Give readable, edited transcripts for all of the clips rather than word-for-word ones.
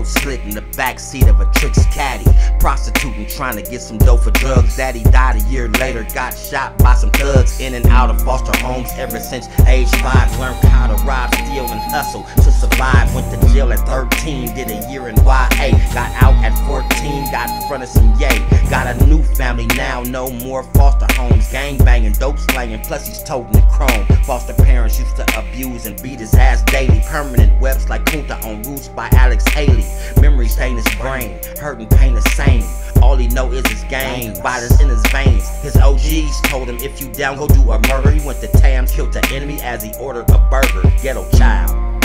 throat slit in the backseat of a Trix caddy. Prostituting, trying to get some dough for drugs. Daddy died a year later, got shot by some thugs. In and out of foster homes ever since age 5. Learned how to rob, steal, and hustle to survive. Went to jail at 13, did a year in YA. Got out at 14, got in front of some yay. Got a new family now, no more foster homes. Gang banging, dope slanging, plus he's toting the chrome. Foster parents used to abuse and beat his ass daily. Permanent webs like Kunta on Roots by Alex Haley. Memories stain his brain, hurt and pain the same. All he know is his game, violence in his veins. His OGs told him, if you down, go do a murder. He went to Tams, killed the enemy as he ordered a burger. Ghetto child.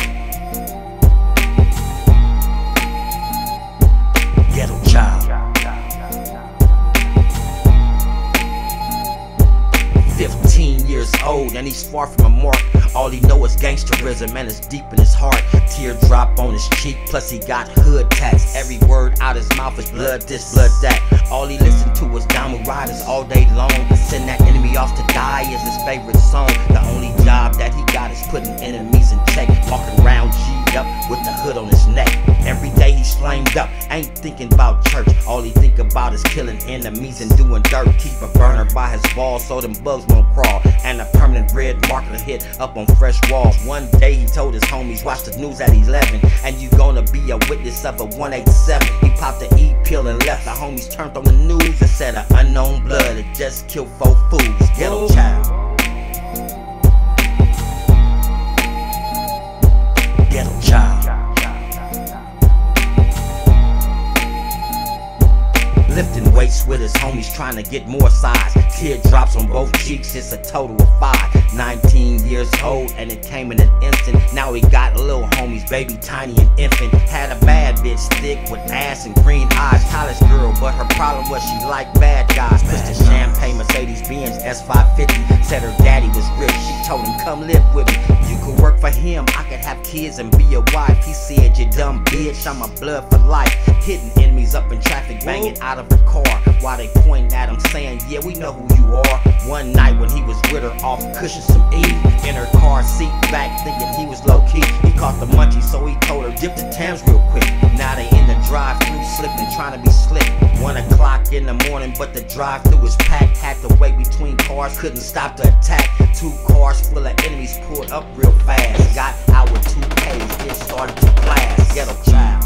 Ghetto child. 15 years old and he's far from a mark. All he know is gangsterism and it's deep in his heart. Teardrop on his cheek, plus he got hood tats. Every word out his mouth is blood this, blood that. All he listened to was Downward Riders all day long. Send that enemy off to die is his favorite song. The only job that he got is putting enemies in check. Walking around G'd up with the hood on his neck. Every day he's flamed up, ain't thinking about church. All he think about is killing enemies and doing dirt. Keep a burner by his wall so them bugs won't crawl. And a permanent red marker hit up on fresh walls. One day he told his homies, watch the news at 11, and you gonna be a witness of a 187. He popped the E-pill and left. The homies turned on the news and said an unknown blood had just killed 4 fools. Ghetto child. Ghetto child. Lifting weights with his homies trying to get more size. Teardrops on both cheeks, it's a total of 5. 19 years old and it came in an instant. Now he got little homies, baby, tiny and infant. Had a bad bitch, thick with ass and green eyes. College girl, but her problem was she liked bad guys. Pushed a champagne Mercedes-Benz S550. Said her daddy was rich, she told him come live with me. You could work for him, I could have kids and be a wife. He said, you dumb bitch, I'm a blood for life. Hitting enemies up in traffic, banging out of the car while they pointing at him saying, yeah, we know who you are. One night when he was with her, off cushion some E in her car seat back, thinking he was low-key. He caught the munchie, so he told her, dip the Tams real quick. Now they in the drive-thru slipping, trying to be slick. 1 o'clock in the morning, but the drive-thru was packed. Had to wait between cars, couldn't stop the attack. 2 cars full of enemies pulled up real fast. Got out with 2 Ks, it started to blast. Ghetto child.